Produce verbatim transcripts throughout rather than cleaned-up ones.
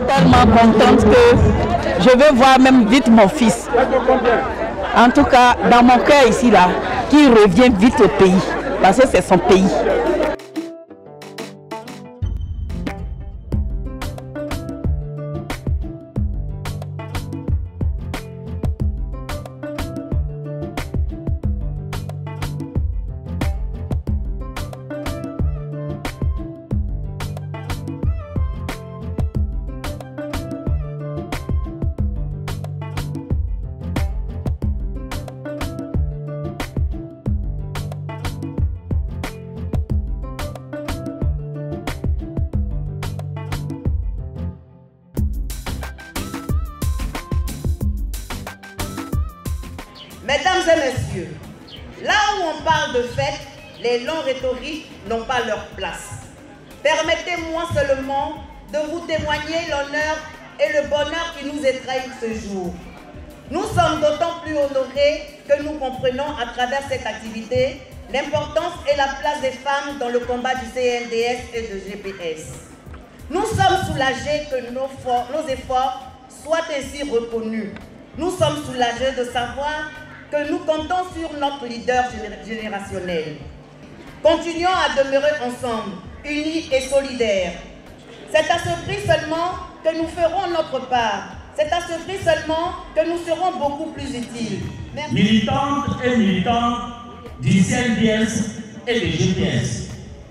tellement contente que je veux voir même vite mon fils. En tout cas, dans mon cœur ici, là, qu'il revienne vite au pays, parce que c'est son pays. Mesdames et messieurs, là où on parle de fête, les longs rhétoriques n'ont pas leur place. Permettez-moi seulement de vous témoigner l'honneur et le bonheur qui nous étreignent ce jour. Nous sommes d'autant plus honorés que nous comprenons à travers cette activité l'importance et la place des femmes dans le combat du C N D S et de G P S. Nous sommes soulagés que nos, nos efforts soient ainsi reconnus. Nous sommes soulagés de savoir que nous comptons sur notre leader générationnel. Continuons à demeurer ensemble, unis et solidaires. C'est à ce prix seulement que nous ferons notre part. C'est à ce prix seulement que nous serons beaucoup plus utiles. Merci. Militantes et militants du C N D S et du G P S.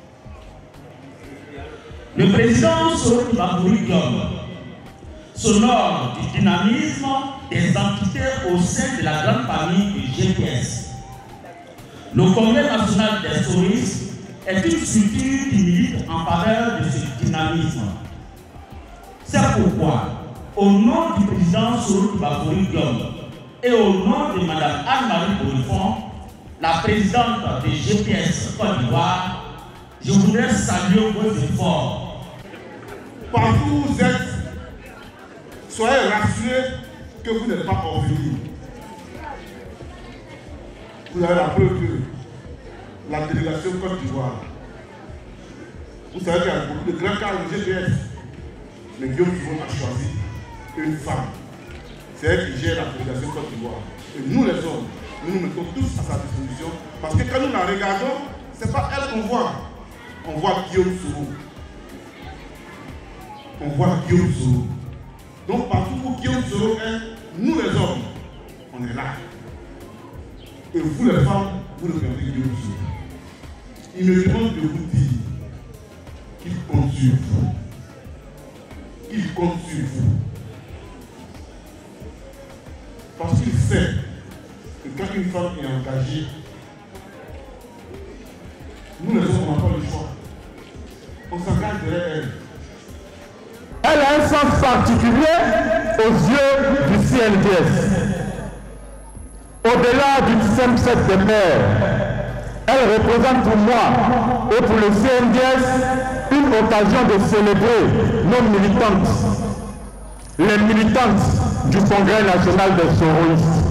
Le président Soro Gbagbo Diom s'honore du dynamisme des entités au sein de la grande famille du G P S. Le Congrès national des touristes est une structure qui milite en faveur de ce dynamisme. C'est pourquoi, au nom du président Soro Gbagbo Diom et au nom de Mme Anne-Marie Bonnefond, la présidente du G P S Côte d'Ivoire, je voudrais saluer vos efforts. Partout où vous êtes, soyez rassurés que vous n'êtes pas orphelins. Vous avez la preuve que la délégation Côte d'Ivoire, vous savez qu'il y a beaucoup de grands cadres du G P S, mais Guillaume Soro a choisi une femme. C'est elle qui gère la délégation Côte d'Ivoire. Et nous les hommes, nous nous mettons tous à sa disposition, parce que quand nous la regardons, ce n'est pas elle qu'on voit. On voit Guillaume Soro. On voit Guillaume Soro. Donc partout où Guillaume Soro est, nous les hommes, on est là. Et vous les femmes, vous regardez Guillaume Soro. Il me demande de vous dire qu'il compte sur vous. Il compte sur vous. Parce qu'il sait que quand une femme est engagée, nous les hommes, on n'a pas le choix. On s'engage derrière elle. Elle a un sens particulier aux yeux du C N D S. Au-delà d'une simple fête de mère, elle représente pour moi et pour le C N D S une occasion de célébrer nos militantes, les militantes du Congrès national des soroistes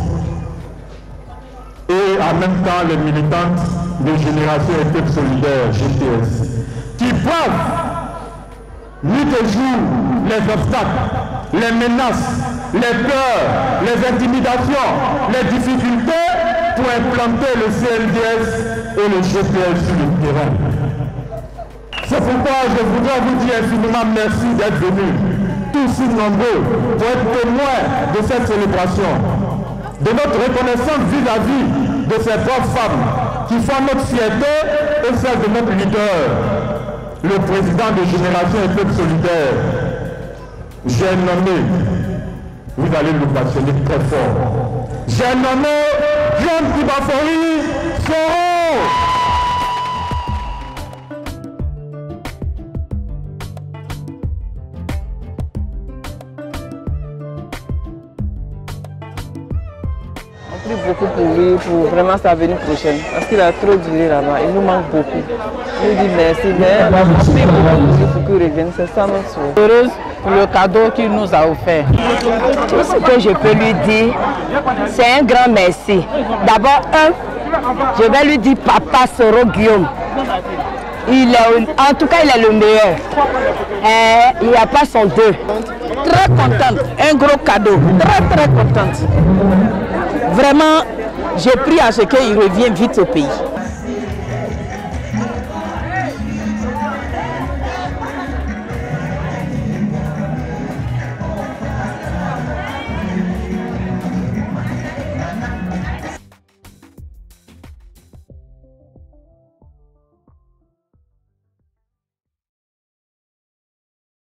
et en même temps les militantes de Génération et Peuple Solidaire, G P S, qui bravent nuit et jour les obstacles, les menaces, les peurs, les intimidations, les difficultés pour implanter le C N D S et le G P S sur le terrain. C'est pourquoi je voudrais vous dire infiniment merci d'être venus, tous si nombreux, pour être témoins de cette célébration, de notre reconnaissance vis-à-vis de ces trois femmes qui font notre fierté et celle de notre leader, le président de Génération et Peuple Solidaire. J'ai nommé, vous allez le passionner très fort, j'ai nommé John Kibafori Soro. On prie beaucoup pour lui, pour vraiment sa venue prochaine, parce qu'il a trop duré là-bas, il nous manque beaucoup. Je lui dis merci, mais on prie beaucoup pour lui pour qu'il revienne, c'est ça notre souhait. Heureuse pour le cadeau qu'il nous a offert. Tout ce que je peux lui dire, c'est un grand merci. D'abord, un, je vais lui dire Papa Soro Guillaume. Il est, en tout cas, il est le meilleur. Et il n'y a pas son deux. Très contente, un gros cadeau, très très contente. Vraiment, j'ai pris à ce qu'il revienne vite au pays.